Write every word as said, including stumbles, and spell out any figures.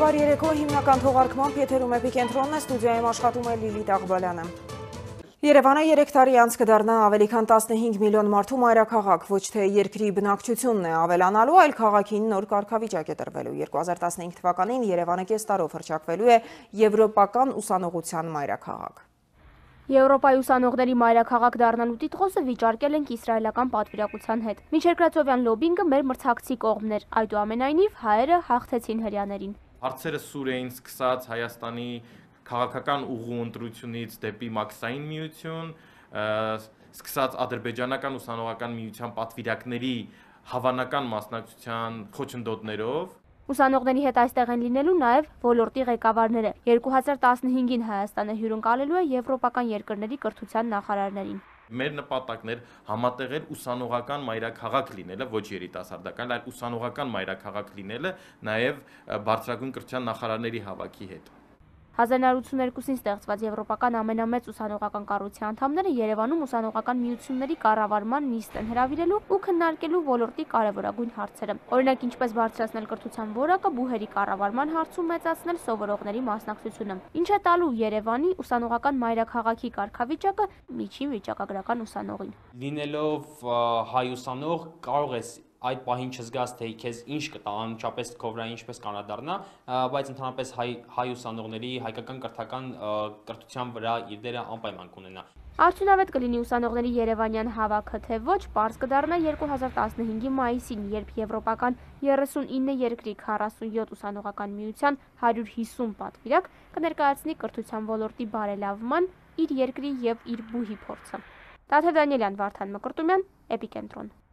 Բարի երեկո, հիմնական թողարկմամբ եթերում էպիկենտրոնն է, ստուդիայում աշխատում է Լիլիթ Աղբալյանը։ Երևանը երեք տարի անց կդառնա ավելի քան տասնհինգ միլիոն մարդու մայրաքաղաք, ոչ թե երկրի բնակչությունն է ավելանալու, այլ քաղաքին նոր կարգավիճակ է տրվելու։ երկու հազար տասնհինգ թվականին Երևանը կես տարով հռչակվելու է եվրոպական ուսանողության մայրաքաղաք։ Եվրոպայի ուսանողների մայրաքաղաք դառնալու տիտղոսը վիճարկել ենք իսրայելական պատվիրակության հետ։ Միջերկրածովյան լոբինգը մեր մրցակցի կողմն էր, այդուամենայնիվ հայերը հաղթեցին հրեաներին։ Հարցերը սուր էին սկսած Հայաստանի քաղաքական ուղու ընտրությունից դեպի մաքսային միություն, սկսած ադրբեջանական ուսանողական միության պատվիրակների հավանական մասնակցության խոչընդոտներով։ Ուսանողների հետ այստեղ են լինելու նաև ոլորտի ղեկավարները։ երկու հազար տասնհինգին Հայաստանը հյուրընկալելու է եվրոպական երկրների կրթության նախարարներին։ Մեր նպատակն էր համատեղել ուսանողական մայրաքաղաք լինելը, ոչ երիտասարդական, այլ ուսանողական մայրաքաղաք լինելը նաև բարձրագույն կրթության նախարարների հավաքի հետ։ հազար նորը ութսուներկուսին ստեղծված եվրոպական ամենամեծ ուսանողական կառույցի անդամները Երևանում ուսանողական միությունների կառավարման նիստ են հրավիրելու ու քննարկելու ոլորտի կարևորագույն հարցերը։ Օրինակ, ինչպես բարձրացնել կրթության որակը, բուհերի կառավարման հարցում մեծացնել սովորողների մասնակցությունը։ Ինչ է տալու Երևանի ուսանողական մայրաքաղաքի կարգավիճակը միջին վիճակագրական ուսանողին։ Լինելով հայ ուսանող կարող ես այդ պահին չզգաս, թե քեզ ինչ կտա, անմիջապես քո վրա ինչպես կանադառնա, բայց ընդհանրապես հայ հայ ուսանողների հայկական կրթական կրթության վրա իր դերը անպայման կունենա։ Արդյունավետ կլինի ուսանողների երևանյան հավաքը, թե ոչ, պարզ կդառնա երկու հազար տասնհինգի մայիսին, երբ եվրոպական երեսունինը երկրի քառասունյոթ ուսանողական միության հարյուր հիսուն պատվիրակ կներկայացնի կրթության ոլորտի բարելավման իր երկրի եւ իր բուհի փորձը։ Տաթև Դանիելյան, Վարդան Մկրտումյան, Էպիկենտրոն։